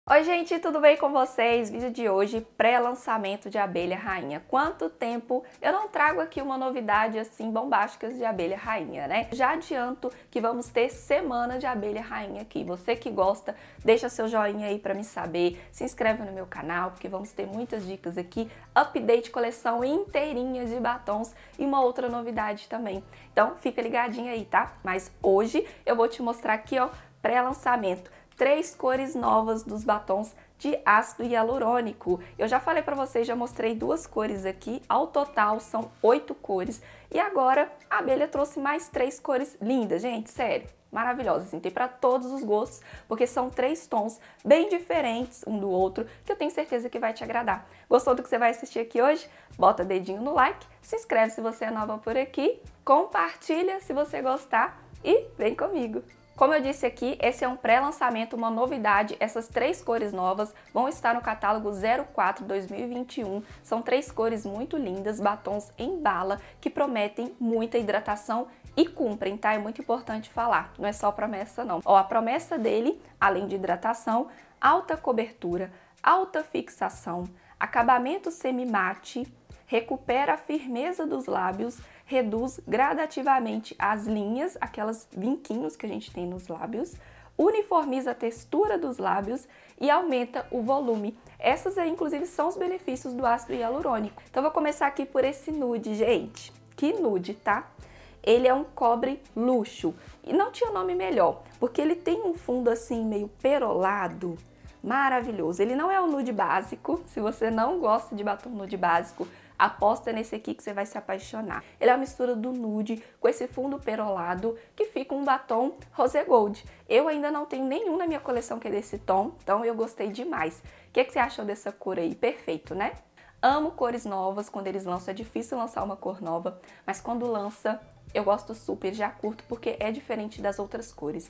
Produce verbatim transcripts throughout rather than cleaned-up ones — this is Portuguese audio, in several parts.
Oi gente, tudo bem com vocês? Vídeo de hoje, pré-lançamento de abelha rainha. Quanto tempo eu não trago aqui uma novidade assim bombástica de abelha rainha, né? Já adianto que vamos ter semana de abelha rainha aqui. Você que gosta, deixa seu joinha aí pra me saber, se inscreve no meu canal, porque vamos ter muitas dicas aqui, update coleção inteirinha de batons e uma outra novidade também. Então fica ligadinho aí, tá? Mas hoje eu vou te mostrar aqui, ó, pré-lançamento. Três cores novas dos batons de ácido hialurônico. Eu já falei para vocês, já mostrei duas cores aqui, ao total são oito cores. E agora a abelha trouxe mais três cores lindas, gente, sério, maravilhosas. Assim, tem para todos os gostos, porque são três tons bem diferentes um do outro, que eu tenho certeza que vai te agradar. Gostou do que você vai assistir aqui hoje? Bota dedinho no like, se inscreve se você é nova por aqui, compartilha se você gostar e vem comigo! Como eu disse aqui, esse é um pré-lançamento, uma novidade. Essas três cores novas vão estar no catálogo zero quatro dois mil e vinte e um. São três cores muito lindas, batons em bala, que prometem muita hidratação e cumprem, tá? É muito importante falar, não é só promessa não. Ó, a promessa dele, além de hidratação, alta cobertura, alta fixação, acabamento semi-mate, recupera a firmeza dos lábios, reduz gradativamente as linhas, aquelas vinquinhos que a gente tem nos lábios, uniformiza a textura dos lábios e aumenta o volume. Essas aí, inclusive, são os benefícios do ácido hialurônico. Então, vou começar aqui por esse nude, gente. Que nude, tá? Ele é um cobre luxo e não tinha nome melhor, porque ele tem um fundo assim meio perolado, maravilhoso. Ele não é um nude básico, se você não gosta de batom nude básico, aposta nesse aqui que você vai se apaixonar. Ele é uma mistura do nude com esse fundo perolado que fica um batom rose gold. Eu ainda não tenho nenhum na minha coleção que é desse tom, então eu gostei demais. O que, que você achou dessa cor aí? Perfeito, né? Amo cores novas, quando eles lançam é difícil lançar uma cor nova, mas quando lança eu gosto super, já curto porque é diferente das outras cores.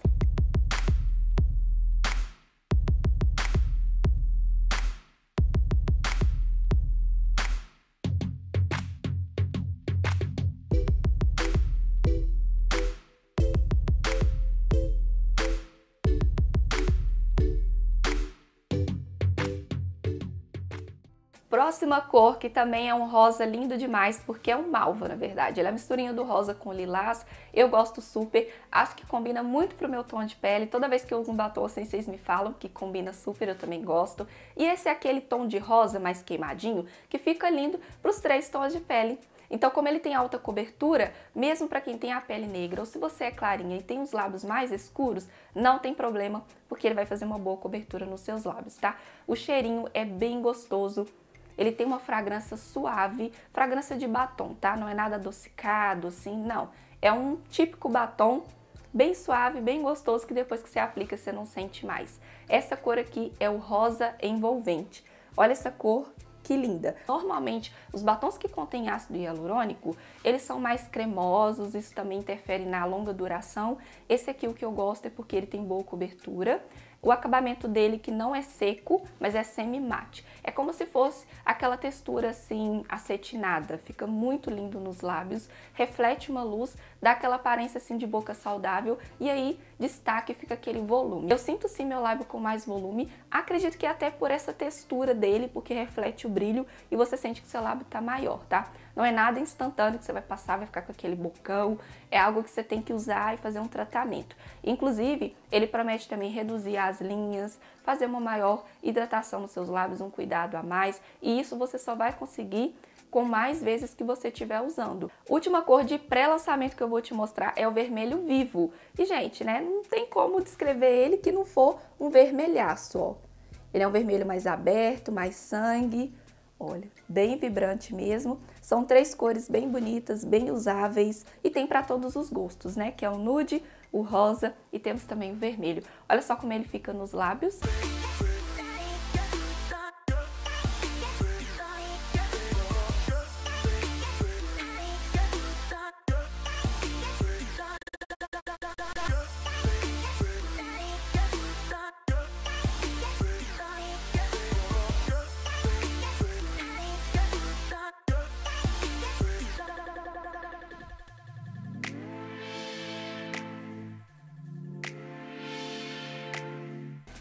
Próxima cor, que também é um rosa lindo demais, porque é um malva, na verdade. Ela é a misturinha do rosa com lilás. Eu gosto super, acho que combina muito pro meu tom de pele. Toda vez que eu uso um batom assim, vocês me falam que combina super, eu também gosto. E esse é aquele tom de rosa mais queimadinho, que fica lindo pros três tons de pele. Então, como ele tem alta cobertura, mesmo para quem tem a pele negra, ou se você é clarinha e tem os lábios mais escuros, não tem problema, porque ele vai fazer uma boa cobertura nos seus lábios, tá? O cheirinho é bem gostoso. Ele tem uma fragrância suave, fragrância de batom, tá? Não é nada adocicado, assim, não. É um típico batom bem suave, bem gostoso, que depois que você aplica você não sente mais. Essa cor aqui é o rosa envolvente. Olha essa cor, que linda! Normalmente, os batons que contêm ácido hialurônico, eles são mais cremosos, isso também interfere na longa duração. Esse aqui, o que eu gosto, é porque ele tem boa cobertura. O acabamento dele que não é seco, mas é semi-mate. É como se fosse aquela textura assim, acetinada. Fica muito lindo nos lábios, reflete uma luz, dá aquela aparência assim de boca saudável e aí destaque fica aquele volume. Eu sinto sim meu lábio com mais volume, acredito que é até por essa textura dele, porque reflete o brilho e você sente que seu lábio tá maior, tá? Não é nada instantâneo que você vai passar, vai ficar com aquele bocão, é algo que você tem que usar e fazer um tratamento. Inclusive, ele promete também reduzir as linhas, fazer uma maior hidratação nos seus lábios, um cuidado a mais, e isso você só vai conseguir com mais vezes que você estiver usando. Última cor de pré-lançamento que eu vou te mostrar é o vermelho vivo. E, gente, né, não tem como descrever ele que não for um vermelhaço, ó. Ele é um vermelho mais aberto, mais sangue. Olha, bem vibrante mesmo. São três cores bem bonitas, bem usáveis e tem para todos os gostos, né? Que é o nude, o rosa e temos também o vermelho. Olha só como ele fica nos lábios.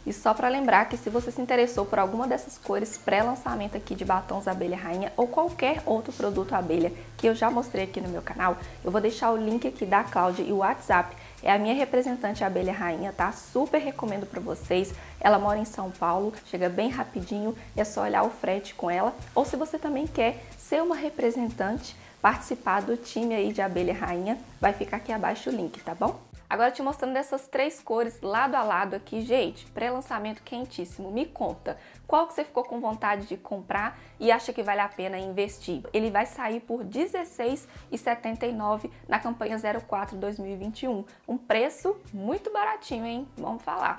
E só para lembrar que se você se interessou por alguma dessas cores pré-lançamento aqui de batons Abelha Rainha ou qualquer outro produto abelha que eu já mostrei aqui no meu canal, eu vou deixar o link aqui da Cláudia e o WhatsApp. É a minha representante Abelha Rainha, tá? Super recomendo para vocês. Ela mora em São Paulo, chega bem rapidinho, é só olhar o frete com ela. Ou se você também quer ser uma representante, participar do time aí de Abelha Rainha, vai ficar aqui abaixo o link, tá bom? Agora te mostrando essas três cores lado a lado aqui, gente, pré-lançamento quentíssimo. Me conta, qual que você ficou com vontade de comprar e acha que vale a pena investir? Ele vai sair por dezesseis reais e setenta e nove centavos na campanha zero quatro dois mil e vinte e um. Um preço muito baratinho, hein? Vamos falar.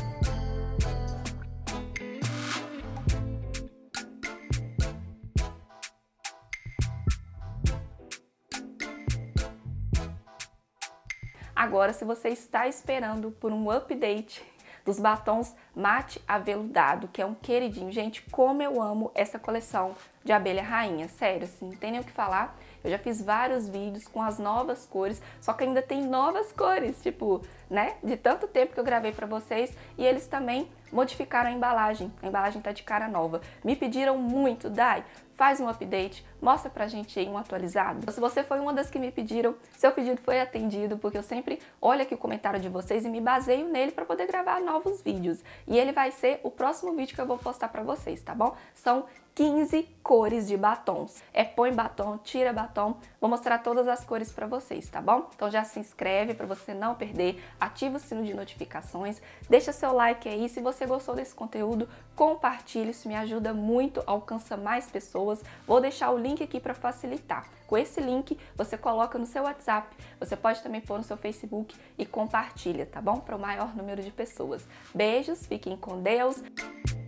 Agora, se você está esperando por um update dos batons mate aveludado, que é um queridinho, gente, como eu amo essa coleção de Abelha Rainha, sério, assim, não tem nem o que falar. Eu já fiz vários vídeos com as novas cores, só que ainda tem novas cores, tipo, né, de tanto tempo que eu gravei pra vocês, e eles também modificaram a embalagem, a embalagem tá de cara nova. Me pediram muito, Dai, faz um update, mostra pra gente aí um atualizado. Se você foi uma das que me pediram, seu pedido foi atendido, porque eu sempre olho aqui o comentário de vocês e me baseio nele para poder gravar novos vídeos. E ele vai ser o próximo vídeo que eu vou postar pra vocês, tá bom? São quinze cores de batons. É põe batom, tira batom. Vou mostrar todas as cores pra vocês, tá bom? Então já se inscreve pra você não perder, ativa o sino de notificações, deixa seu like aí. Se você gostou desse conteúdo, compartilhe, isso me ajuda muito, alcança mais pessoas. Vou deixar o link aqui para facilitar. Com esse link, você coloca no seu WhatsApp, você pode também pôr no seu Facebook e compartilha, tá bom? Para o maior número de pessoas. Beijos, fiquem com Deus.